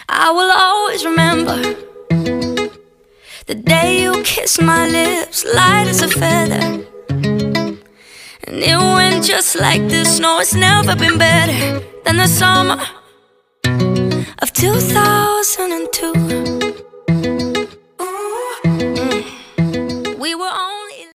I will always remember the day you kissed my lips, light as a feather. And it went just like this. No, it's never been better than the summer of 2002.